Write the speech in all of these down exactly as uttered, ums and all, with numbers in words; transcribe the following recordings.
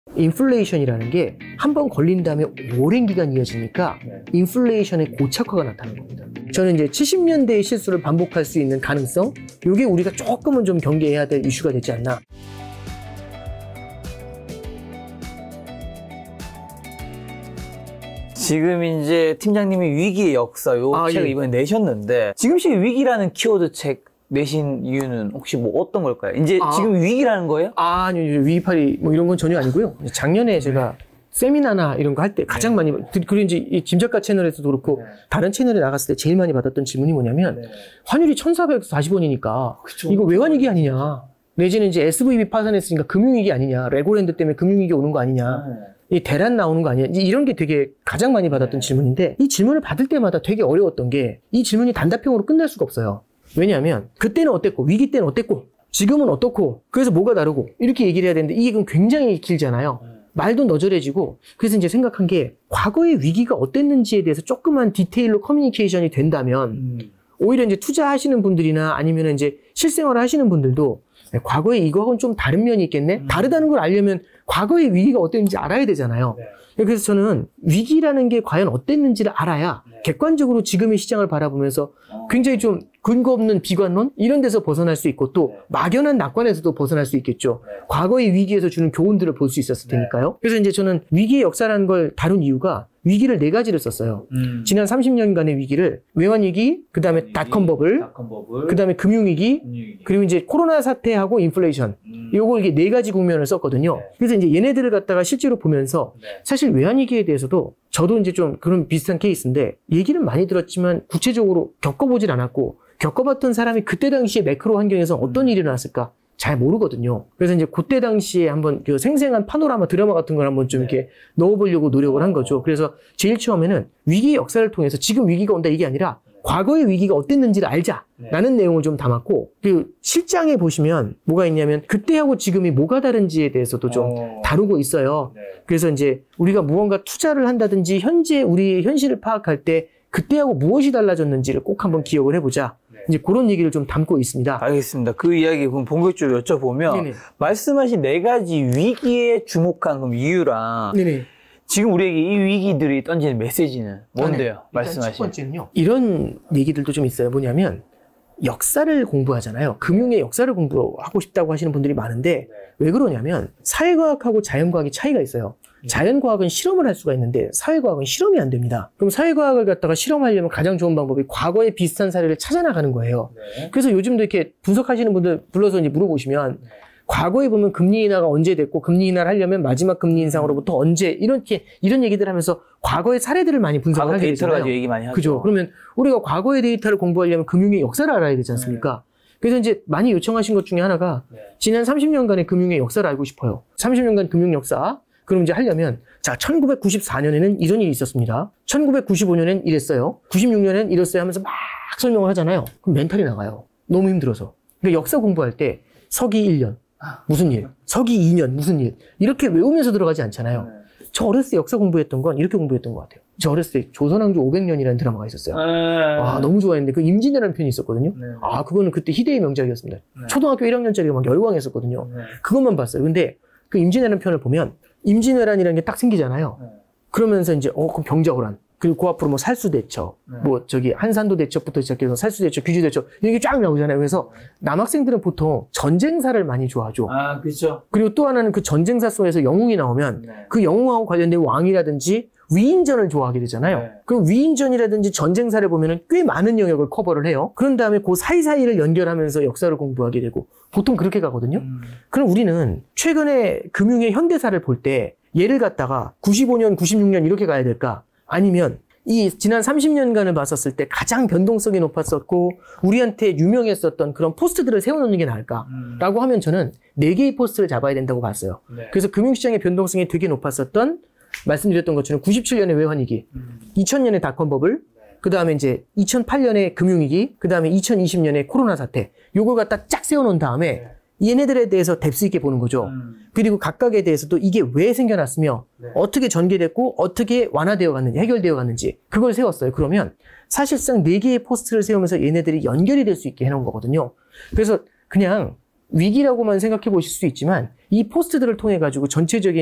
인플레이션이라는 게 한 번 걸린 다음에 오랜 기간 이어지니까 네. 인플레이션의 고착화가 나타나는 겁니다. 저는 이제 칠십 년대의 실수를 반복할 수 있는 가능성, 이게 우리가 조금은 좀 경계해야 될 이슈가 되지 않나. 지금 이제 팀장님이 위기의 역사 요 아, 책을 예. 이번에 내셨는데, 지금 시기 위기라는 키워드 책 내신 이유는 혹시 뭐 어떤 걸까요? 이제 아. 지금 위기라는 거예요? 아, 아니요. 위기팔이 뭐 이런 건 전혀 아니고요. 작년에 제가 세미나나 이런 거 할 때 가장 많이, 그리고 이제 이 짐작가 채널에서도 그렇고 네. 다른 채널에 나갔을 때 제일 많이 받았던 질문이 뭐냐면, 네. 환율이 천사백사십 원이니까 그쵸. 이거 외환위기 아니냐. 내지는 이제 에스브이비 파산했으니까 금융위기 아니냐. 레고랜드 때문에 금융위기 오는 거 아니냐. 네. 이 대란 나오는 거 아니야? 이제 이런 게 되게 가장 많이 받았던 네. 질문인데, 이 질문을 받을 때마다 되게 어려웠던 게, 이 질문이 단답형으로 끝날 수가 없어요. 왜냐하면 그때는 어땠고, 위기 때는 어땠고, 지금은 어떻고, 그래서 뭐가 다르고, 이렇게 얘기를 해야 되는데 이게 그럼 굉장히 길잖아요. 네. 말도 너절해지고. 그래서 이제 생각한 게, 과거의 위기가 어땠는지에 대해서 조금만 디테일로 커뮤니케이션이 된다면 음. 오히려 이제 투자하시는 분들이나 아니면 이제 실생활을 하시는 분들도 과거에 이거하고는 좀 다른 면이 있겠네? 음. 다르다는 걸 알려면 과거의 위기가 어땠는지 알아야 되잖아요. 네. 그래서 저는 위기라는 게 과연 어땠는지를 알아야 네. 객관적으로 지금의 시장을 바라보면서 어. 굉장히 좀 근거 없는 비관론? 이런 데서 벗어날 수 있고, 또 네. 막연한 낙관에서도 벗어날 수 있겠죠. 네. 과거의 위기에서 주는 교훈들을 볼 수 있었을 네. 테니까요. 그래서 이제 저는 위기의 역사라는 걸 다룬 이유가, 위기를 네 가지를 썼어요. 음. 지난 삼십 년간의 위기를, 외환위기, 그 다음에 닷컴 버블, 닷컴 버블, 그 다음에 금융위기, 금융위기. 그리고 이제 코로나 사태하고 인플레이션. 음. 요거 이게 네 가지 국면을 썼거든요. 네. 그래서 이제 얘네들을 갖다가 실제로 보면서, 네. 사실 외환위기에 대해서도 저도 이제 좀 그런 비슷한 케이스인데, 얘기는 많이 들었지만 구체적으로 겪어보질 않았고, 겪어봤던 사람이 그때 당시에 매크로 환경에서 어떤 일이 일어났을까 잘 모르거든요. 그래서 이제 그때 당시에 한번 그 생생한 파노라마 드라마 같은 걸 한번 좀 네. 이렇게 넣어보려고 노력을 한 거죠. 그래서 제일 처음에는 위기의 역사를 통해서 지금 위기가 온다 이게 아니라 과거의 위기가 어땠는지를 알자라는 네. 내용을 좀 담았고, 그 실장에 보시면 뭐가 있냐면 그때하고 지금이 뭐가 다른지에 대해서도 좀 어. 다루고 있어요. 네. 그래서 이제 우리가 무언가 투자를 한다든지 현재 우리 현실을 파악할 때 그때하고 무엇이 달라졌는지를 꼭 한번 기억을 해보자. 네. 이제 그런 얘기를 좀 담고 있습니다. 알겠습니다. 그 이야기 그럼 본격적으로 여쭤보면, 네네. 말씀하신 네 가지 위기에 주목한 그럼 이유랑 네네. 지금 우리에게 이 위기들이 던지는 메시지는 뭔데요? 일단 첫 말씀하신. 번째는요. 이런 얘기들도 좀 있어요. 뭐냐면 역사를 공부하잖아요. 금융의 역사를 공부하고 싶다고 하시는 분들이 많은데, 네. 왜 그러냐면 사회과학하고 자연과학이 차이가 있어요. 자연과학은 실험을 할 수가 있는데 사회과학은 실험이 안 됩니다. 그럼 사회과학을 갖다가 실험하려면 가장 좋은 방법이 과거의 비슷한 사례를 찾아나가는 거예요. 네. 그래서 요즘도 이렇게 분석하시는 분들 불러서 이제 물어보시면, 과거에 보면 금리 인하가 언제 됐고, 금리 인하를 하려면 마지막 금리 인상으로부터 언제, 이렇게 이런 얘기들 하면서 과거의 사례들을 많이 분석을 과거 하게 데이터를 되잖아요. 가지고 얘기 많이 하죠. 그죠. 그러면 우리가 과거의 데이터를 공부하려면 금융의 역사를 알아야 되지 않습니까? 그래서 이제 많이 요청하신 것 중에 하나가, 네. 지난 삼십 년간의 금융의 역사를 알고 싶어요. 삼십 년간 금융 역사. 그럼 이제 하려면, 자, 천구백구십사 년에는 이런 일이 있었습니다. 천구백구십오 년엔 이랬어요. 구십육 년엔 이랬어요 하면서 막 설명을 하잖아요. 그럼 멘탈이 나가요. 너무 힘들어서. 그러니까 역사 공부할 때 서기 일 년, 무슨 일, 서기 이 년, 무슨 일, 이렇게 외우면서 들어가지 않잖아요. 네. 저 어렸을 때 역사 공부했던 건 이렇게 공부했던 것 같아요. 저 어렸을 때 조선왕조 오백 년이라는 드라마가 있었어요. 아, 너무 좋아했는데 그 임진왜라는 편이 있었거든요. 네. 아, 그거는 그때 희대의 명작이었습니다. 네. 초등학교 일 학년짜리가 막 열광했었거든요. 네. 그것만 봤어요. 근데 그 임진왜란 편을 보면 임진왜란이라는 게 딱 생기잖아요. 네. 그러면서 이제 어 그럼 병자호란, 그리고 그 앞으로 뭐 살수대첩, 네. 뭐 저기 한산도 대첩부터 시작해서 살수대첩, 귀주대첩 이게 쫙 나오잖아요. 그래서 남학생들은 보통 전쟁사를 많이 좋아하죠. 아, 그렇죠. 그리고 또 하나는 그 전쟁사 속에서 영웅이 나오면 네. 그 영웅하고 관련된 왕이라든지 위인전을 좋아하게 되잖아요. 네. 그럼 위인전이라든지 전쟁사를 보면은 꽤 많은 영역을 커버를 해요. 그런 다음에 그 사이사이를 연결하면서 역사를 공부하게 되고 보통 그렇게 가거든요. 음. 그럼 우리는 최근에 금융의 현대사를 볼 때 얘를 갖다가 구십오 년, 구십육 년 이렇게 가야 될까? 아니면 이 지난 삼십 년간을 봤었을 때 가장 변동성이 높았었고 우리한테 유명했었던 그런 포스트들을 세워놓는 게 나을까? 음. 라고 하면 저는 네 개의 포스트를 잡아야 된다고 봤어요. 네. 그래서 금융시장의 변동성이 되게 높았었던, 말씀드렸던 것처럼 구십칠 년의 외환위기, 음. 이천 년의 닷컴 버블, 그 다음에 이제 이천팔 년의 금융위기, 그 다음에 이천이십 년의 코로나 사태, 요걸 갖다 쫙 세워놓은 다음에 네. 얘네들에 대해서 뎁스 있게 보는 거죠. 음. 그리고 각각에 대해서도 이게 왜 생겨났으며 네. 어떻게 전개됐고 어떻게 완화되어 갔는지, 해결되어 갔는지 그걸 세웠어요. 그러면 사실상 네 개의 포스트를 세우면서 얘네들이 연결이 될 수 있게 해놓은 거거든요. 그래서 그냥 위기라고만 생각해 보실 수 있지만 이 포스트들을 통해 가지고 전체적인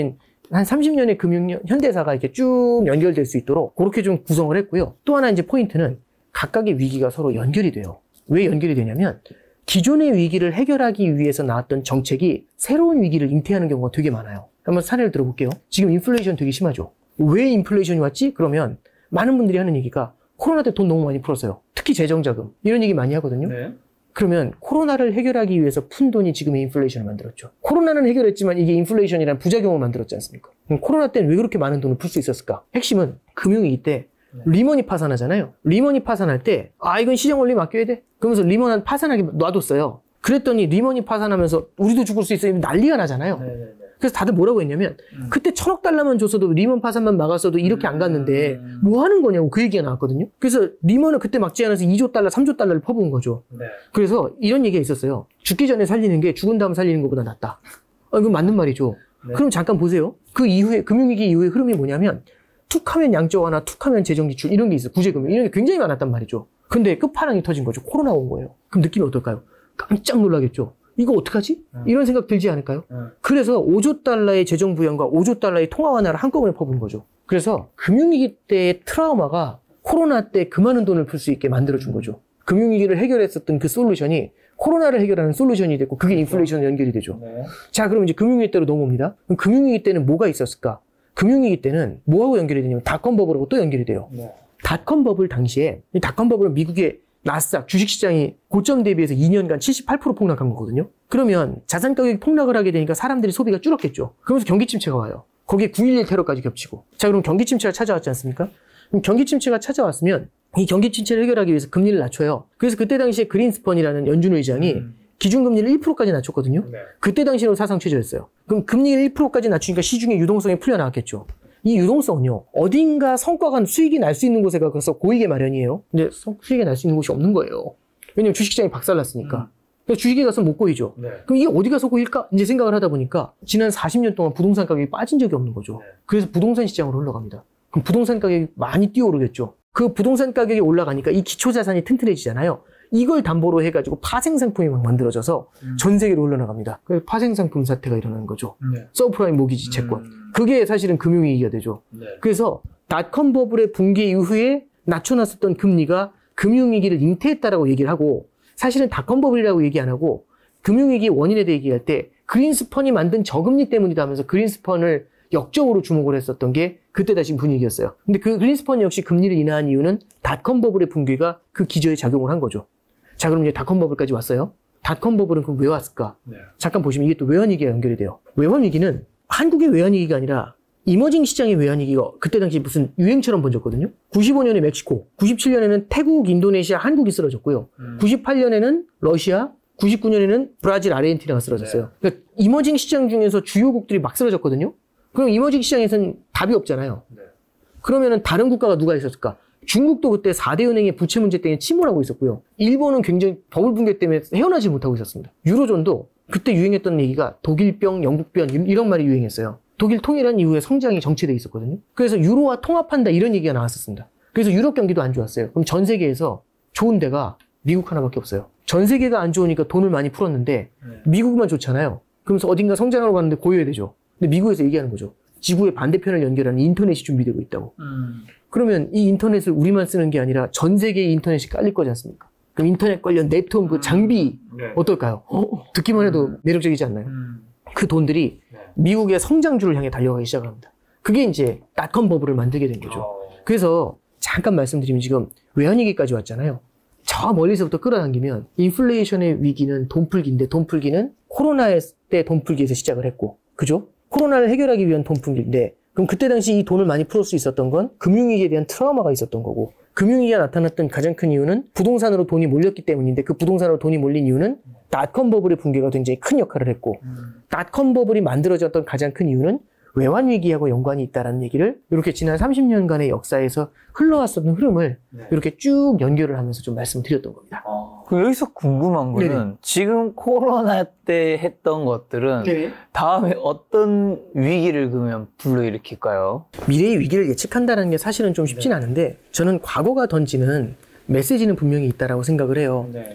한 삼십 년의 금융 현대사가 이렇게 쭉 연결될 수 있도록 그렇게 좀 구성을 했고요. 또 하나 이제 포인트는 각각의 위기가 서로 연결이 돼요. 왜 연결이 되냐면 기존의 위기를 해결하기 위해서 나왔던 정책이 새로운 위기를 잉태하는 경우가 되게 많아요. 한번 사례를 들어볼게요. 지금 인플레이션 되게 심하죠. 왜 인플레이션이 왔지? 그러면 많은 분들이 하는 얘기가 코로나 때 돈 너무 많이 풀었어요. 특히 재정자금. 이런 얘기 많이 하거든요. 네. 그러면 코로나를 해결하기 위해서 푼 돈이 지금의 인플레이션을 만들었죠. 코로나는 해결했지만 이게 인플레이션이라는 부작용을 만들었지 않습니까? 그럼 코로나 때는 왜 그렇게 많은 돈을 풀 수 있었을까? 핵심은 금융위기 때 네. 리먼이 파산하잖아요. 리먼이 파산할 때 아 이건 시장 원리 맡겨야 돼. 그러면서 리먼은 파산하게 놔뒀어요. 그랬더니 리먼이 파산하면서 우리도 죽을 수 있어요. 난리가 나잖아요. 네, 네, 네. 그래서 다들 뭐라고 했냐면 음. 그때 천억 달러만 줬어도 리먼 파산만 막았어도 이렇게 안 갔는데 음. 뭐 하는 거냐고 그 얘기가 나왔거든요. 그래서 리먼은 그때 막지 않아서 이조 달러, 삼조 달러를 퍼부은 거죠. 네. 그래서 이런 얘기가 있었어요. 죽기 전에 살리는 게 죽은 다음 살리는 것보다 낫다. 아, 이건 맞는 말이죠. 네. 그럼 잠깐 보세요. 그 이후에 금융위기 이후의 흐름이 뭐냐면 툭하면 양적 완화, 툭하면 재정지출 이런 게 있어요. 구제금융 이런 게 굉장히 많았단 말이죠. 근데 끝판왕이 터진 거죠. 코로나 온 거예요. 그럼 느낌이 어떨까요? 깜짝 놀라겠죠. 이거 어떡하지? 음. 이런 생각 들지 않을까요? 음. 그래서 오조 달러의 재정 부양과 오조 달러의 통화 완화를 한꺼번에 퍼부은 거죠. 그래서 금융위기 때의 트라우마가 코로나 때 그 많은 돈을 풀 수 있게 만들어준 거죠. 금융위기를 해결했었던 그 솔루션이 코로나를 해결하는 솔루션이 됐고 그게 인플레이션 연결이 되죠. 네. 자, 그럼 이제 금융위기 때로 넘어옵니다. 그럼 금융위기 때는 뭐가 있었을까? 금융위기 때는 뭐하고 연결이 되냐면 닷컴 버블하고 또 연결이 돼요. 네. 닷컴 버블 당시에 이 닷컴 버블은 미국의 나스닥 주식시장이 고점 대비해서 이 년간 칠십팔 퍼센트 폭락한 거거든요. 그러면 자산 가격이 폭락을 하게 되니까 사람들이 소비가 줄었겠죠. 그러면서 경기 침체가 와요. 거기에 구일일 테러까지 겹치고. 자, 그럼 경기 침체가 찾아왔지 않습니까? 그럼 경기 침체가 찾아왔으면 이 경기 침체를 해결하기 위해서 금리를 낮춰요. 그래서 그때 당시에 그린스펀이라는 연준 의장이 음. 기준금리를 일 퍼센트까지 낮췄거든요. 네. 그때 당시로 사상 최저였어요. 그럼 금리를 일 퍼센트까지 낮추니까 시중에 유동성이 풀려나왔겠죠. 이 유동성은요, 어딘가 성과가 수익이 날 수 있는 곳에 가서 고이게 마련이에요. 근데 성- 수익이 날 수 있는 곳이 없는 거예요. 왜냐면 주식시장이 박살났으니까. 음. 그래서 주식에 가서 못 고이죠. 네. 그럼 이게 어디 가서 고일까? 이제 생각을 하다 보니까 지난 사십 년 동안 부동산 가격이 빠진 적이 없는 거죠. 네. 그래서 부동산 시장으로 흘러갑니다. 그럼 부동산 가격이 많이 뛰어오르겠죠. 그 부동산 가격이 올라가니까 이 기초자산이 튼튼해지잖아요. 이걸 담보로 해가지고 파생상품이 막 만들어져서 음. 전 세계로 흘러나갑니다. 그래서 파생상품 사태가 일어나는 거죠. 네. 서브프라임 모기지 채권. 음. 그게 사실은 금융위기가 되죠. 네. 그래서 닷컴 버블의 붕괴 이후에 낮춰놨었던 금리가 금융위기를 잉태했다라고 얘기를 하고 사실은 닷컴 버블이라고 얘기 안 하고 금융위기 원인에 대해 얘기할 때 그린스펀이 만든 저금리 때문이다 하면서 그린스펀을 역적으로 주목을 했었던 게 그때 다시 분위기였어요. 근데 그 그린스펀 역시 금리를 인하한 이유는 닷컴 버블의 붕괴가 그 기저에 작용을 한 거죠. 자, 그럼 이제 닷컴 버블까지 왔어요. 닷컴 버블은 그럼 왜 왔을까? 네. 잠깐 보시면 이게 또 외환위기가 연결이 돼요. 외환위기는 한국의 외환위기가 아니라 이머징 시장의 외환위기가 그때 당시 무슨 유행처럼 번졌거든요. 구십오 년에 멕시코, 구십칠 년에는 태국, 인도네시아, 한국이 쓰러졌고요. 음. 구십팔 년에는 러시아, 구십구 년에는 브라질, 아르헨티나가 쓰러졌어요. 그러니까 이머징 시장 중에서 주요국들이 막 쓰러졌거든요. 그럼 이머징 시장에서는 답이 없잖아요. 네. 그러면은 다른 국가가 누가 있었을까? 중국도 그때 사 대 은행의 부채 문제 때문에 침몰하고 있었고요. 일본은 굉장히 버블 붕괴 때문에 헤어나지 못하고 있었습니다. 유로존도 그때 유행했던 얘기가 독일병, 영국병 이런 말이 유행했어요. 독일 통일한 이후에 성장이 정체돼 있었거든요. 그래서 유로와 통합한다 이런 얘기가 나왔었습니다. 그래서 유럽 경기도 안 좋았어요. 그럼 전 세계에서 좋은 데가 미국 하나밖에 없어요. 전 세계가 안 좋으니까 돈을 많이 풀었는데 네. 미국만 좋잖아요. 그러면서 어딘가 성장하러 가는데 고여야 되죠. 근데 미국에서 얘기하는 거죠. 지구의 반대편을 연결하는 인터넷이 준비되고 있다고. 음. 그러면 이 인터넷을 우리만 쓰는 게 아니라 전 세계의 인터넷이 깔릴 거지 않습니까? 그럼 인터넷 관련 네트워크 그 장비 네. 어떨까요? 어, 듣기만 해도 매력적이지 않나요? 음. 그 돈들이 네. 미국의 성장주를 향해 달려가기 시작합니다. 그게 이제 닷컴 버블을 만들게 된 거죠. 어. 그래서 잠깐 말씀드리면 지금 외환위기까지 왔잖아요. 저 멀리서부터 끌어당기면 인플레이션의 위기는 돈풀기인데 돈풀기는 코로나 때 돈풀기에서 시작을 했고, 그죠? 코로나를 해결하기 위한 돈풀기인데 그럼 그때 당시 이 돈을 많이 풀을 수 있었던 건 금융위기에 대한 트라우마가 있었던 거고, 금융위기가 나타났던 가장 큰 이유는 부동산으로 돈이 몰렸기 때문인데 그 부동산으로 돈이 몰린 이유는 닷컴 버블의 붕괴가 굉장히 큰 역할을 했고, 음. 닷컴 버블이 만들어졌던 가장 큰 이유는 외환위기하고 연관이 있다는 얘기를 이렇게 지난 삼십 년간의 역사에서 흘러왔었던 흐름을 네. 이렇게 쭉 연결을 하면서 좀 말씀드렸던 겁니다. 어. 그럼 여기서 궁금한 거는 네네. 지금 코로나 때 했던 것들은 네. 다음에 어떤 위기를 그러면 불러일으킬까요? 미래의 위기를 예측한다는 게 사실은 좀 쉽진 않은데 저는 과거가 던지는 메시지는 분명히 있다라고 생각을 해요. 네.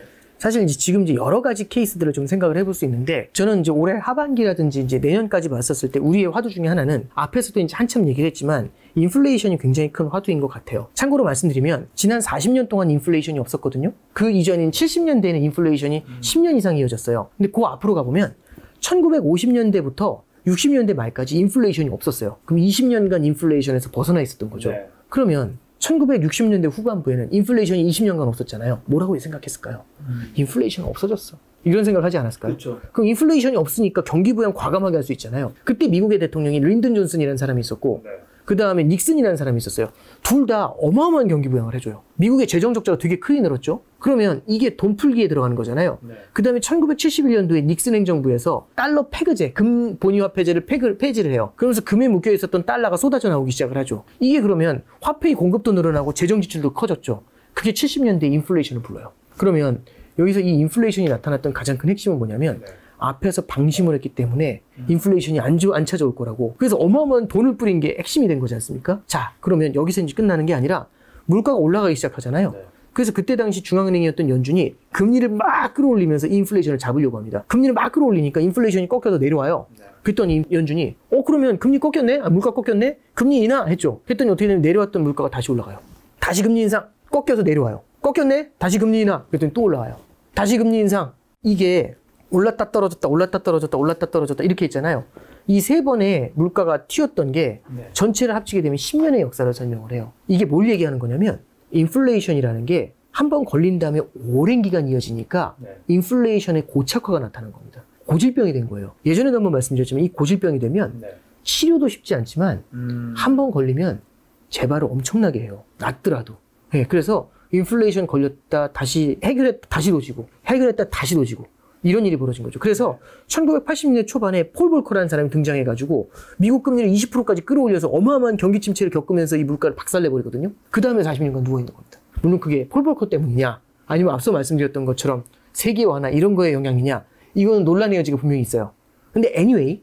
사실 이제 지금 이제 여러 가지 케이스들을 좀 생각을 해볼 수 있는데, 저는 이제 올해 하반기라든지 이제 내년까지 봤었을 때 우리의 화두 중에 하나는, 앞에서도 이제 한참 얘기를 했지만 인플레이션이 굉장히 큰 화두인 것 같아요. 참고로 말씀드리면 지난 사십 년 동안 인플레이션이 없었거든요. 그 이전인 칠십 년대에는 인플레이션이 음. 십 년 이상 이어졌어요. 근데 그 앞으로 가보면 천구백오십 년대부터 육십 년대 말까지 인플레이션이 없었어요. 그럼 이십 년간 인플레이션에서 벗어나 있었던 거죠. 네. 그러면 천구백육십 년대 후반부에는 인플레이션이 이십 년간 없었잖아요. 뭐라고 생각했을까요? 음. 인플레이션은 없어졌어. 이런 생각을 하지 않았을까요? 그렇죠. 그럼 인플레이션이 없으니까 경기 부양 과감하게 할 수 있잖아요. 그때 미국의 대통령이 린든 존슨이라는 사람이 있었고, 네. 그 다음에 닉슨이라는 사람이 있었어요. 둘 다 어마어마한 경기 부양을 해줘요. 미국의 재정 적자가 되게 크게 늘었죠. 그러면 이게 돈 풀기에 들어가는 거잖아요. 네. 그 다음에 천구백칠십일 년도에 닉슨 행정부에서 달러 페그제, 금 본위화폐제를 폐그, 폐지를 해요. 그러면서 금에 묶여 있었던 달러가 쏟아져 나오기 시작을 하죠. 이게 그러면 화폐의 공급도 늘어나고 재정 지출도 커졌죠. 그게 칠십 년대 인플레이션을 불러요. 그러면 여기서 이 인플레이션이 나타났던 가장 큰 핵심은 뭐냐면, 네. 앞에서 방심을 했기 때문에 인플레이션이 안, 안 찾아올 거라고. 그래서 어마어마한 돈을 뿌린 게 핵심이 된 거지 않습니까? 자, 그러면 여기서 이제 끝나는 게 아니라 물가가 올라가기 시작하잖아요. 네. 그래서 그때 당시 중앙은행이었던 연준이 금리를 막 끌어올리면서 인플레이션을 잡으려고 합니다. 금리를 막 끌어올리니까 인플레이션이 꺾여서 내려와요. 네. 그랬더니 연준이 어 그러면 금리 꺾였네? 아, 물가 꺾였네? 금리 인하 했죠. 했더니 어떻게 되면 내려왔던 물가가 다시 올라가요. 다시 금리 인상, 꺾여서 내려와요. 꺾였네? 다시 금리 인하. 그랬더니 또 올라와요. 다시 금리 인상. 이게 올랐다 떨어졌다 올랐다 떨어졌다 올랐다 떨어졌다 이렇게 있잖아요. 이 세 번의 물가가 튀었던 게 네. 전체를 합치게 되면 십 년의 역사를 설명을 해요. 이게 뭘 얘기하는 거냐면, 인플레이션이라는 게 한 번 걸린 다음에 오랜 기간 이어지니까 네. 인플레이션의 고착화가 나타나는 겁니다. 고질병이 된 거예요. 예전에도 한번 말씀드렸지만 이 고질병이 되면 네. 치료도 쉽지 않지만 음... 한 번 걸리면 재발을 엄청나게 해요. 낫더라도. 네, 그래서 인플레이션 걸렸다 다시 해결했다 다시 도지고, 해결했다 다시 도지고, 이런 일이 벌어진 거죠. 그래서 천구백팔십 년대 초반에 폴 볼커라는 사람이 등장해가지고 미국 금리를 이십 퍼센트까지 끌어올려서 어마어마한 경기 침체를 겪으면서 이 물가를 박살내버리거든요. 그 다음에 사십 년간 누워있는 겁니다. 물론 그게 폴 볼커 때문이냐, 아니면 앞서 말씀드렸던 것처럼 세계화나 이런 거의 영향이냐, 이거는 논란의 여지가 분명히 있어요. 근데 anyway,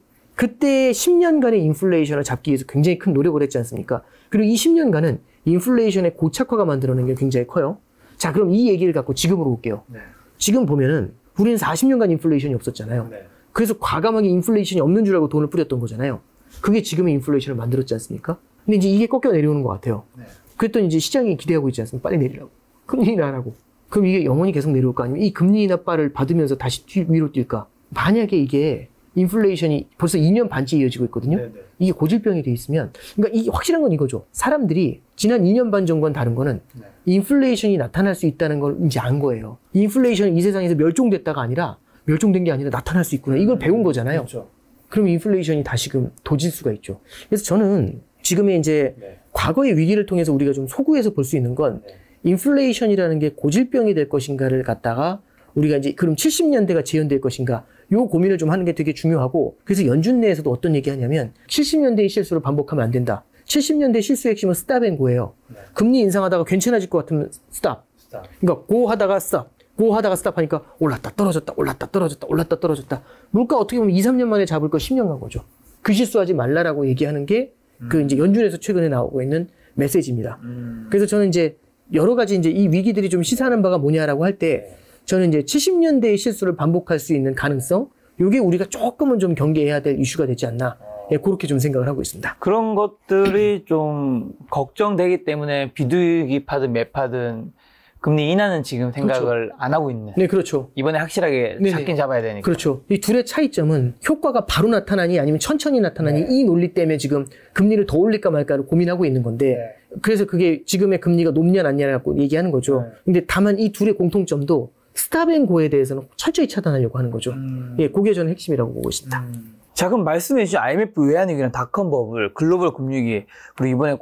그때 십 년간의 인플레이션을 잡기 위해서 굉장히 큰 노력을 했지 않습니까? 그리고 이 십 년간은 인플레이션의 고착화가 만들어낸 게 굉장히 커요. 자, 그럼 이 얘기를 갖고 지금으로 올게요. 네. 지금 보면은 우리는 사십 년간 인플레이션이 없었잖아요. 네. 그래서 과감하게 인플레이션이 없는 줄 알고 돈을 뿌렸던 거잖아요. 그게 지금의 인플레이션을 만들었지 않습니까? 근데 이제 이게 꺾여 내려오는 것 같아요. 네. 그랬더니 이제 시장이 기대하고 있지 않습니까? 빨리 내리라고. 금리 인하라고. 그럼 이게 영원히 계속 내려올까? 아니면 이 금리 인하 바를 받으면서 다시 뒤, 위로 뛸까? 만약에 이게 인플레이션이 벌써 이 년 반째 이어지고 있거든요. 네네. 이게 고질병이 돼 있으면, 그러니까 이 확실한 건 이거죠. 사람들이 지난 이 년 반 정도와는 다른 거는 네. 인플레이션이 나타날 수 있다는 걸 이제 안 거예요. 인플레이션이 이 세상에서 멸종됐다가 아니라, 멸종된 게 아니라 나타날 수 있구나. 이걸 배운 거잖아요. 그렇죠. 그럼 인플레이션이 다시금 도질 수가 있죠. 그래서 저는 지금의 이제 네. 과거의 위기를 통해서 우리가 좀 소구해서 볼 수 있는 건, 네. 인플레이션이라는 게 고질병이 될 것인가를 갖다가 우리가 이제 그럼 칠십 년대가 재현될 것인가, 요 고민을 좀 하는 게 되게 중요하고, 그래서 연준 내에서도 어떤 얘기 하냐면 칠십 년대의 실수를 반복하면 안 된다. 칠십 년대 실수의 핵심은 스탑 앤 고예요. 네. 금리 인상하다가 괜찮아질 것 같으면 스탑. 스탑. 그러니까 고 하다가 스탑. 고 하다가 스탑 하니까 올랐다 떨어졌다 올랐다 떨어졌다 올랐다 떨어졌다. 물가 어떻게 보면 이, 삼 년 만에 잡을 거 십 년 간 거죠. 그 실수하지 말라라고 얘기하는 게 그 음. 이제 연준에서 최근에 나오고 있는 메시지입니다. 음. 그래서 저는 이제 여러 가지 이제 이 위기들이 좀 시사하는 바가 뭐냐라고 할 때, 저는 이제 칠십 년대의 실수를 반복할 수 있는 가능성, 요게 우리가 조금은 좀 경계해야 될 이슈가 되지 않나, 예, 그렇게 좀 생각을 하고 있습니다. 그런 것들이 좀 걱정되기 때문에 비둘기 파든 매파든 금리 인하는 지금 생각을 그렇죠. 안 하고 있네. 네, 그렇죠. 이번에 확실하게 네네. 잡긴 잡아야 되니까. 그렇죠. 이 둘의 차이점은 효과가 바로 나타나니 아니면 천천히 나타나니, 네. 이 논리 때문에 지금 금리를 더 올릴까 말까를 고민하고 있는 건데, 네. 그래서 그게 지금의 금리가 높냐 낮냐라고 얘기하는 거죠. 네. 근데 다만 이 둘의 공통점도 스탑앤고에 대해서는 철저히 차단하려고 하는 거죠. 음. 예, 그게 저는 핵심이라고 보고 있습니다. 음. 자, 그럼 말씀해주신 아이엠에프 외환위기랑 닷컴 버블, 글로벌 금융위기, 그리고 이번에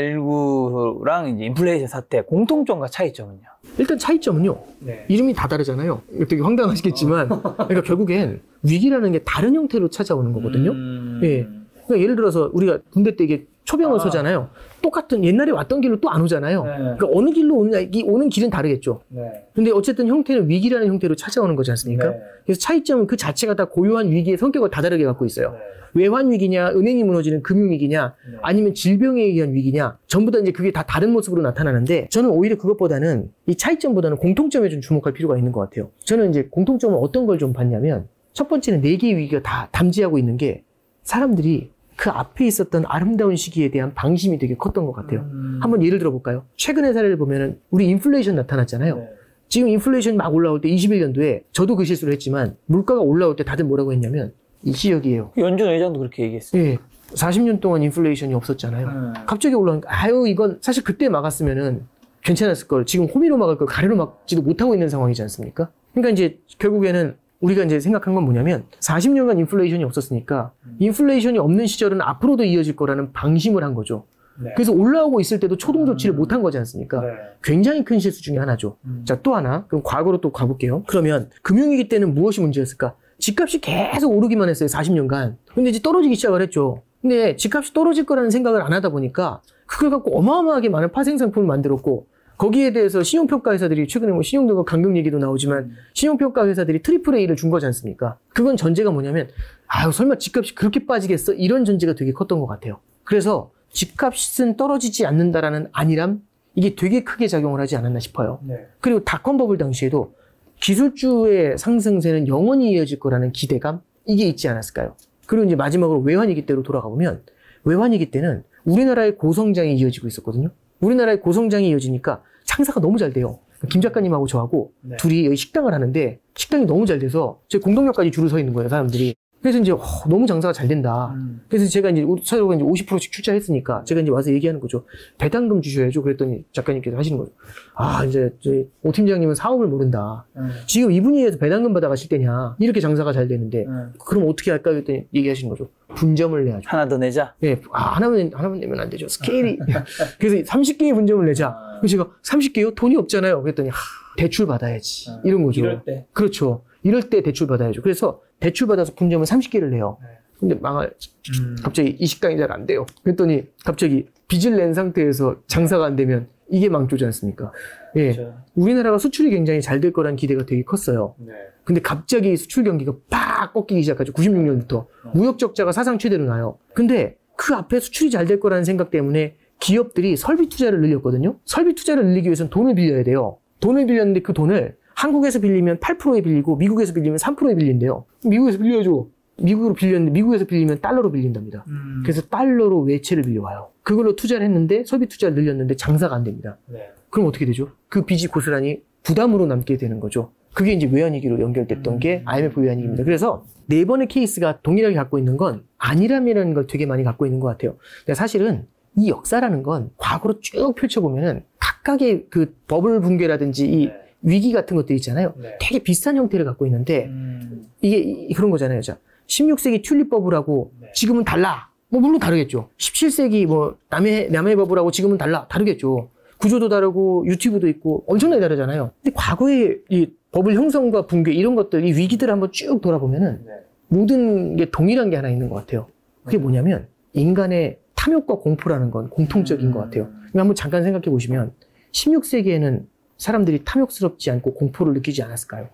코로나십구랑 이제 인플레이션 사태, 공통점과 차이점은요? 일단 차이점은요, 네. 이름이 다 다르잖아요. 되게 황당하시겠지만, 어. 그러니까 결국엔 위기라는 게 다른 형태로 찾아오는 거거든요. 음. 예. 그러니까 예를 들어서 우리가 군대 때 이게 초병어소잖아요. 똑같은 옛날에 왔던 길로 또 안 오잖아요. 네. 그러니까 어느 길로 오느냐, 이 오는 길은 다르겠죠. 네. 근데 어쨌든 형태는 위기라는 형태로 찾아오는 거지 않습니까? 네. 그래서 차이점은 그 자체가 다 고유한 위기의 성격을 다 다르게 갖고 있어요. 네. 외환 위기냐, 은행이 무너지는 금융 위기냐, 네. 아니면 질병에 의한 위기냐, 전부 다 이제 그게 다 다른 모습으로 나타나는데, 저는 오히려 그것보다는 이 차이점보다는 공통점에 좀 주목할 필요가 있는 것 같아요. 저는 이제 공통점은 어떤 걸 좀 봤냐면, 첫 번째는 네 개의 위기가 다 담지하고 있는 게 사람들이 그 앞에 있었던 아름다운 시기에 대한 방심이 되게 컸던 것 같아요. 음. 한번 예를 들어볼까요? 최근의 사례를 보면은 우리 인플레이션 나타났잖아요. 네. 지금 인플레이션 막 올라올 때 이십일 년도에 저도 그 실수를 했지만 물가가 올라올 때 다들 뭐라고 했냐면 이 지역이에요. 연준 의장도 그렇게 얘기했어요. 예. 사십 년 동안 인플레이션이 없었잖아요. 음. 갑자기 올라오니까 아유 이건 사실 그때 막았으면은 괜찮았을 걸. 지금 호미로 막을 걸 가래로 막지도 못하고 있는 상황이지 않습니까? 그러니까 이제 결국에는 우리가 이제 생각한 건 뭐냐면 사십 년간 인플레이션이 없었으니까 인플레이션이 없는 시절은 앞으로도 이어질 거라는 방심을 한 거죠. 네. 그래서 올라오고 있을 때도 초동 조치를 음. 못한 거지 않습니까? 네. 굉장히 큰 실수 중에 하나죠. 음. 자, 또 하나. 그럼 과거로 또 가볼게요. 그러면 금융위기 때는 무엇이 문제였을까? 집값이 계속 오르기만 했어요. 사십 년간. 근데 이제 떨어지기 시작을 했죠. 근데 집값이 떨어질 거라는 생각을 안 하다 보니까 그걸 갖고 어마어마하게 많은 파생상품을 만들었고 거기에 대해서 신용평가 회사들이 최근에 뭐 신용등급 강경 얘기도 나오지만 신용평가 회사들이 트리플 A를 준 거지 않습니까? 그건 전제가 뭐냐면 아유 설마 집값이 그렇게 빠지겠어? 이런 전제가 되게 컸던 것 같아요. 그래서 집값은 떨어지지 않는다라는 안일함 이게 되게 크게 작용을 하지 않았나 싶어요. 네. 그리고 닷컴 버블 당시에도 기술주의 상승세는 영원히 이어질 거라는 기대감 이게 있지 않았을까요? 그리고 이제 마지막으로 외환위기 때로 돌아가보면 외환위기 때는 우리나라의 고성장이 이어지고 있었거든요. 우리나라의 고성장이 이어지니까 장사가 너무 잘 돼요. 김 작가님하고 저하고 네. 둘이 여기 식당을 하는데 식당이 너무 잘 돼서 제 공동역까지 줄을 서 있는 거예요, 사람들이. 그래서 이제 어, 너무 장사가 잘 된다. 음. 그래서 제가 이제 서로가 이제 오십 퍼센트씩 출자했으니까 제가 이제 와서 얘기하는 거죠. 배당금 주셔야죠. 그랬더니 작가님께서 하시는 거죠. 아, 이제 저희 오 팀장님은 사업을 모른다. 음. 지금 이 분위기에서 배당금 받아가실 때냐. 이렇게 장사가 잘 되는데 음. 그럼 어떻게 할까? 그랬더니 얘기하시는 거죠. 분점을 내야죠. 하나 더 내자. 예, 아, 하나만, 하나만 내면 안 되죠. 스케일이. 그래서 삼십 개의 분점을 내자. 그래서 제가 삼십 개요? 돈이 없잖아요. 그랬더니, 하, 대출 받아야지. 어, 이런 거죠. 이럴 때. 그렇죠. 이럴 때 대출 받아야죠. 그래서 대출 받아서 분점을 삼십 개를 내요. 네. 근데 망할, 음. 갑자기 이 식당이 잘 안 돼요. 그랬더니 갑자기 빚을 낸 상태에서 장사가 안 되면 이게 망조지 않습니까? 예. 그렇죠. 우리나라가 수출이 굉장히 잘 될 거란 기대가 되게 컸어요. 네. 근데 갑자기 수출 경기가 팍 꺾이기 시작하죠. 구십육 년부터. 무역 적자가 사상 최대로 나요. 근데 그 앞에 수출이 잘 될 거라는 생각 때문에 기업들이 설비 투자를 늘렸거든요. 설비 투자를 늘리기 위해서는 돈을 빌려야 돼요. 돈을 빌렸는데 그 돈을 한국에서 빌리면 팔 퍼센트에 빌리고 미국에서 빌리면 삼 퍼센트에 빌린대요. 미국에서 빌려줘. 미국으로 빌렸는데 미국에서 빌리면 달러로 빌린답니다. 음. 그래서 달러로 외채를 빌려와요. 그걸로 투자를 했는데 설비 투자를 늘렸는데 장사가 안 됩니다. 네. 그럼 어떻게 되죠? 그 빚이 고스란히 부담으로 남게 되는 거죠. 그게 이제 외환위기로 연결됐던 게 아이엠에프 외환위기입니다. 그래서 네 번의 케이스가 동일하게 갖고 있는 건 안일함이라는 걸 되게 많이 갖고 있는 것 같아요. 근데 사실은 이 역사라는 건 과거로 쭉 펼쳐보면은 각각의 그 버블 붕괴라든지 이 네. 위기 같은 것들 있잖아요. 네. 되게 비슷한 형태를 갖고 있는데 음. 이게 이- 그런 거잖아요. 자, 십육 세기 튤립 버블하고 네. 지금은 달라. 뭐 물론 다르겠죠. 십칠 세기 뭐 남해 남해 버블하고 지금은 달라. 다르겠죠. 구조도 다르고 유튜브도 있고 엄청나게 다르잖아요. 근데 과거의 이 버블 형성과 붕괴 이런 것들, 이 위기들을 한번 쭉 돌아보면은 네. 모든 게 동일한 게 하나 있는 것 같아요. 그게 뭐냐면 인간의 탐욕과 공포라는 건 공통적인 음. 것 같아요. 그럼 한번 잠깐 생각해 보시면 십육 세기에는 사람들이 탐욕스럽지 않고 공포를 느끼지 않았을까요?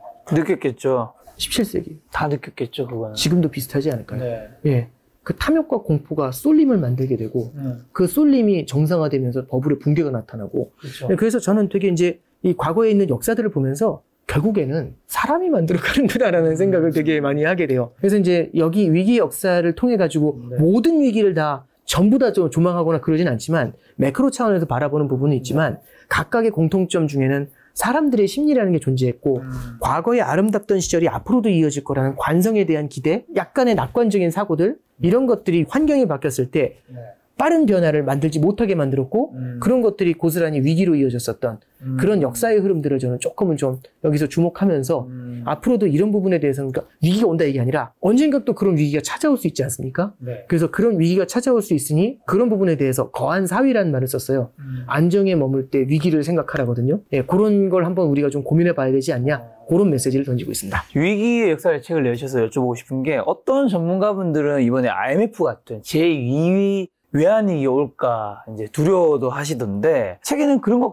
느꼈겠죠. 십칠 세기. 다 느꼈겠죠, 그거는. 지금도 비슷하지 않을까요? 네. 예. 그 탐욕과 공포가 쏠림을 만들게 되고 음. 그 쏠림이 정상화되면서 버블의 붕괴가 나타나고 그렇죠. 네, 그래서 저는 되게 이제 이 과거에 있는 역사들을 보면서 결국에는 사람이 만들어가는구나라는 생각을 되게 많이 하게 돼요. 그래서 이제 여기 위기 역사를 통해 가지고 네. 모든 위기를 다 전부 다 좀 조망하거나 그러진 않지만 매크로 차원에서 바라보는 부분은 있지만 각각의 공통점 중에는 사람들의 심리라는 게 존재했고 음. 과거의 아름답던 시절이 앞으로도 이어질 거라는 관성에 대한 기대, 약간의 낙관적인 사고들 이런 것들이 환경이 바뀌었을 때 네. 빠른 변화를 만들지 못하게 만들었고 음. 그런 것들이 고스란히 위기로 이어졌었던 음. 그런 역사의 흐름들을 저는 조금은 좀 여기서 주목하면서 음. 앞으로도 이런 부분에 대해서는 그러니까 위기가 온다 이게 아니라 언젠가 또 그런 위기가 찾아올 수 있지 않습니까? 네. 그래서 그런 위기가 찾아올 수 있으니 그런 부분에 대해서 거한 사위라는 말을 썼어요. 음. 안정에 머물 때 위기를 생각하라거든요. 예, 그런 걸 한번 우리가 좀 고민해 봐야 되지 않냐 그런 메시지를 던지고 있습니다. 위기의 역사를 책을 내셔서 여쭤보고 싶은 게 어떤 전문가분들은 이번에 아이엠에프 같은 제이 위 외환위기 올까 이제 두려워도 하시던데 최근에는 그런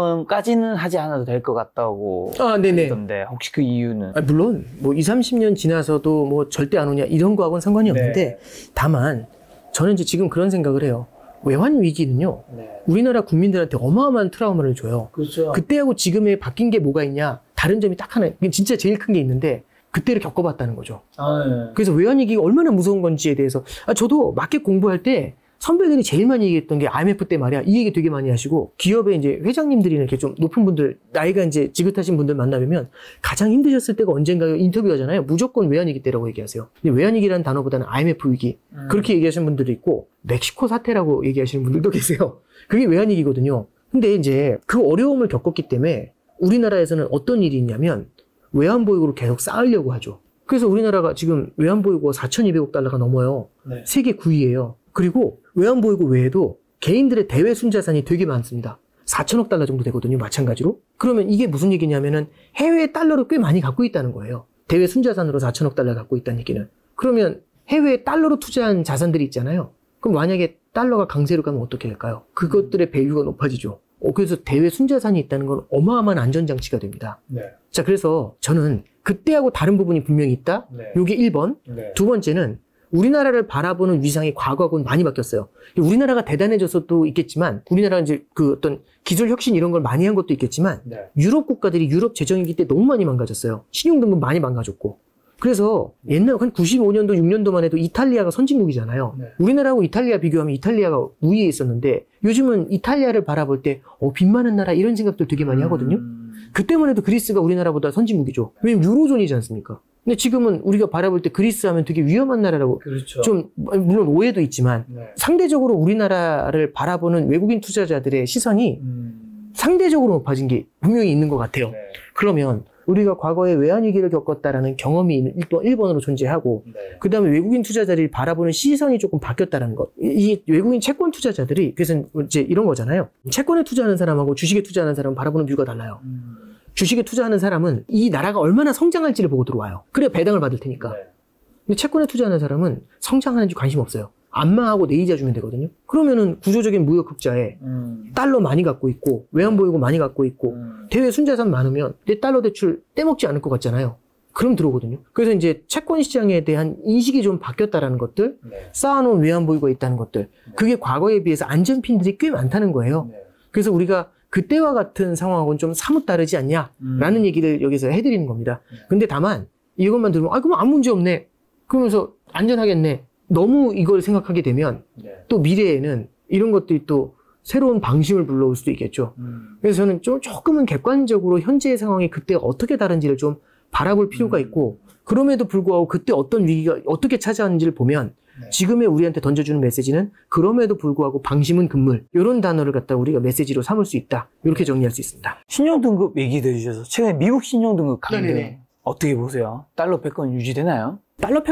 걱정까지는 하지 않아도 될 것 같다고 아, 네네. 하시던데 혹시 그 이유는? 아, 물론 뭐 이삼십 년 지나서도 뭐 절대 안 오냐 이런 거하고는 상관이 없는데 네. 다만 저는 이제 지금 그런 생각을 해요. 외환 위기는요. 네. 우리나라 국민들한테 어마어마한 트라우마를 줘요. 그렇죠. 그때하고 지금에 바뀐 게 뭐가 있냐? 다른 점이 딱 하나, 이게 진짜 제일 큰 게 있는데 그때를 겪어봤다는 거죠. 아, 네. 그래서 외환 위기가 얼마나 무서운 건지에 대해서 아, 저도 마켓 공부할 때 선배들이 제일 많이 얘기했던 게 아이엠에프 때 말이야. 이 얘기 되게 많이 하시고 기업의 이제 회장님들이나 이렇게 좀 높은 분들 나이가 이제 지긋하신 분들 만나면 가장 힘드셨을 때가 언젠가요? 인터뷰하잖아요. 무조건 외환위기 때라고 얘기하세요. 근데 외환위기라는 단어보다는 아이엠에프 위기 음. 그렇게 얘기하시는 분들도 있고 멕시코 사태라고 얘기하시는 분들도 계세요. 그게 외환위기거든요. 근데 이제 그 어려움을 겪었기 때문에 우리나라에서는 어떤 일이 있냐면 외환보유고를 계속 쌓으려고 하죠. 그래서 우리나라가 지금 외환보유고가 사천이백억 달러가 넘어요. 네. 세계 구 위예요. 그리고 외환보유고 외에도 개인들의 대외 순자산이 되게 많습니다. 사천억 달러 정도 되거든요. 마찬가지로. 그러면 이게 무슨 얘기냐면은 해외 달러를 꽤 많이 갖고 있다는 거예요. 대외 순자산으로 사천억 달러 갖고 있다는 얘기는. 그러면 해외 달러로 투자한 자산들이 있잖아요. 그럼 만약에 달러가 강세로 가면 어떻게 될까요? 그것들의 밸류가 높아지죠. 어, 그래서 대외 순자산이 있다는 건 어마어마한 안전장치가 됩니다. 네. 자, 그래서 저는 그때하고 다른 부분이 분명히 있다. 네. 요게 일 번. 네. 두 번째는 우리나라를 바라보는 위상이 과거하고는 많이 바뀌었어요. 우리나라가 대단해져서도 있겠지만, 우리나라가 이제 그 어떤 기술 혁신 이런 걸 많이 한 것도 있겠지만, 네. 유럽 국가들이 유럽 재정위기 때 너무 많이 망가졌어요. 신용등급 많이 망가졌고. 그래서 옛날 한 구십오 년도, 육 년도만 해도 이탈리아가 선진국이잖아요. 네. 우리나라하고 이탈리아 비교하면 이탈리아가 우위에 있었는데, 요즘은 이탈리아를 바라볼 때, 어, 빚 많은 나라 이런 생각들 되게 많이 하거든요. 음. 그때만 해도 그리스가 우리나라보다 선진국이죠. 왜냐면 유로존이지 않습니까? 근데 지금은 우리가 바라볼 때 그리스 하면 되게 위험한 나라라고 그렇죠. 좀 물론 오해도 있지만 네. 상대적으로 우리나라를 바라보는 외국인 투자자들의 시선이 음. 상대적으로 높아진 게 분명히 있는 것 같아요. 네. 그러면 우리가 과거에 외환위기를 겪었다라는 경험이 일 번으로 존재하고 네. 그 다음에 외국인 투자자들이 바라보는 시선이 조금 바뀌었다는 것. 이 외국인 채권 투자자들이 그래서 이제 이런 거잖아요. 채권에 투자하는 사람하고 주식에 투자하는 사람은 바라보는 뷰가 달라요. 음. 주식에 투자하는 사람은 이 나라가 얼마나 성장할지를 보고 들어와요. 그래야 배당을 받을 테니까. 네. 근데 채권에 투자하는 사람은 성장하는지 관심 없어요. 안마하고 내 이자 주면 되거든요. 그러면은 구조적인 무역 흑자에 음. 달러 많이 갖고 있고 외환보유고 많이 갖고 있고 음. 대외 순자산 많으면 내 달러 대출 떼먹지 않을 것 같잖아요. 그럼 들어오거든요. 그래서 이제 채권 시장에 대한 인식이 좀 바뀌었다라는 것들, 네. 쌓아놓은 외환보유고가 있다는 것들, 그게 과거에 비해서 안전핀들이 꽤 많다는 거예요. 네. 그래서 우리가 그때와 같은 상황하고는 좀 사뭇 다르지 않냐라는 음. 얘기를 여기서 해드리는 겁니다. 네. 근데 다만 이것만 들으면 아 그럼 아무 문제 없네. 그러면서 안전하겠네. 너무 이걸 생각하게 되면 네. 또 미래에는 이런 것들이 또 새로운 방심을 불러올 수도 있겠죠. 음. 그래서 저는 좀 조금은 객관적으로 현재의 상황이 그때 어떻게 다른지를 좀 바라볼 필요가 음. 있고 그럼에도 불구하고 그때 어떤 위기가 어떻게 찾아왔는지를 보면 네. 지금의 우리한테 던져주는 메시지는 그럼에도 불구하고 방심은 금물 이런 단어를 갖다 우리가 메시지로 삼을 수 있다. 이렇게 정리할 수 있습니다. 신용등급 얘기해 주셔서 최근에 미국 신용등급 강등 네네네. 어떻게 보세요? 달러 패권 유지되나요? 달러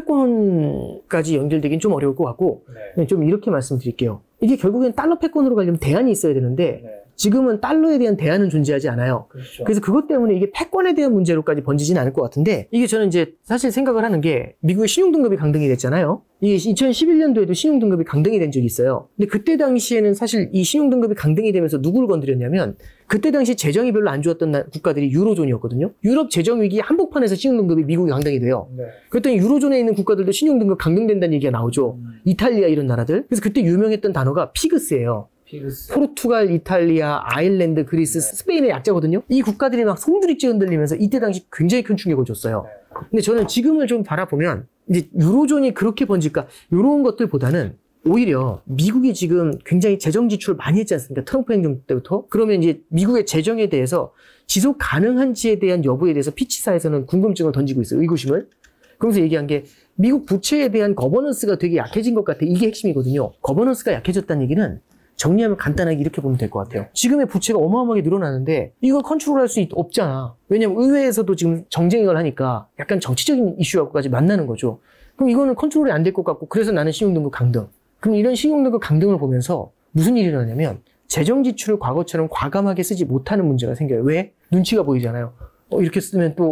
패권까지 연결되긴 좀 어려울 것 같고 네. 좀 이렇게 말씀드릴게요. 이게 결국엔 달러 패권으로 가려면 대안이 있어야 되는데 네. 지금은 달러에 대한 대안은 존재하지 않아요. 그렇죠. 그래서 그것 때문에 이게 패권에 대한 문제로까지 번지지는 않을 것 같은데 이게 저는 이제 사실 생각을 하는 게 미국의 신용등급이 강등이 됐잖아요. 이게 이천십일 년도에도 신용등급이 강등이 된 적이 있어요. 근데 그때 당시에는 사실 이 신용등급이 강등이 되면서 누구를 건드렸냐면 그때 당시 재정이 별로 안 좋았던 나- 국가들이 유로존이었거든요. 유럽 재정위기 한복판에서 신용등급이 미국이 강등이 돼요. 네. 그랬더니 유로존에 있는 국가들도 신용등급 강등된다는 얘기가 나오죠. 음. 이탈리아 이런 나라들. 그래서 그때 유명했던 단어가 피그스예요. 피그스. 포르투갈, 이탈리아, 아일랜드, 그리스, 네. 스페인의 약자거든요. 이 국가들이 막 송두리째 흔들리면서 이때 당시 굉장히 큰 충격을 줬어요. 네. 근데 저는 지금을 좀 바라보면 이제 유로존이 그렇게 번질까 이런 것들보다는 오히려 미국이 지금 굉장히 재정 지출 많이 했지 않습니까? 트럼프 행정 때부터. 그러면 이제 미국의 재정에 대해서 지속 가능한지에 대한 여부에 대해서 피치사에서는 궁금증을 던지고 있어요. 의구심을. 그러면서 얘기한 게 미국 부채에 대한 거버넌스가 되게 약해진 것 같아. 이게 핵심이거든요. 거버넌스가 약해졌다는 얘기는 정리하면 간단하게 이렇게 보면 될 것 같아요. 지금의 부채가 어마어마하게 늘어나는데 이걸 컨트롤할 수 있, 없잖아. 왜냐면 의회에서도 지금 정쟁을 하니까 약간 정치적인 이슈하고까지 만나는 거죠. 그럼 이거는 컨트롤이 안 될 것 같고 그래서 나는 신용등급 강등. 그럼 이런 신용등급 강등을 보면서 무슨 일이 일어나냐면 재정 지출을 과거처럼 과감하게 쓰지 못하는 문제가 생겨요. 왜? 눈치가 보이잖아요. 어, 이렇게 쓰면 또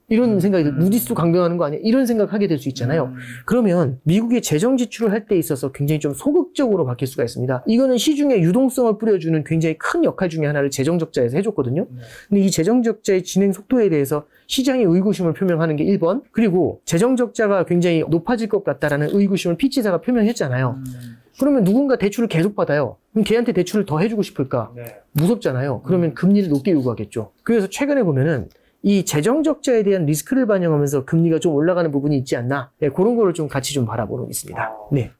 이런 생각이 들 무디스도 강등하는 거 아니야? 이런 생각하게 될 수 있잖아요. 음. 그러면 미국의 재정 지출을 할 때 있어서 굉장히 좀 소극적으로 바뀔 수가 있습니다. 이거는 시중에 유동성을 뿌려주는 굉장히 큰 역할 중에 하나를 재정 적자에서 해줬거든요. 근데 이 재정 적자의 진행 속도에 대해서 시장이 의구심을 표명하는 게 일 번, 그리고 재정 적자가 굉장히 높아질 것 같다라는 의구심을 피치사가 표명했잖아요. 음. 그러면 누군가 대출을 계속 받아요. 그럼 걔한테 대출을 더 해주고 싶을까? 네. 무섭잖아요. 그러면 금리를 높게 요구하겠죠. 그래서 최근에 보면은 이 재정 적자에 대한 리스크를 반영하면서 금리가 좀 올라가는 부분이 있지 않나? 네, 그런 거를 좀 같이 좀 바라보고 있습니다. 네.